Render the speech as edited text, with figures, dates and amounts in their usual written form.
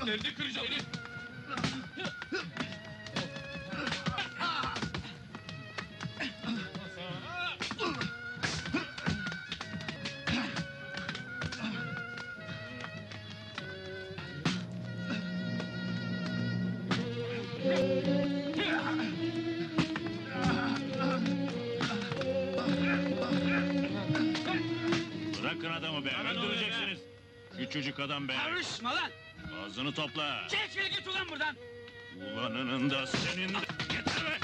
Nerede kıracağım? Bırakın adamı be, öldüreceksiniz. Küçücük adam be. Karışma lan! Ağzını topla. Çekil git ulan buradan! Ulanının da senin de. Yeter be!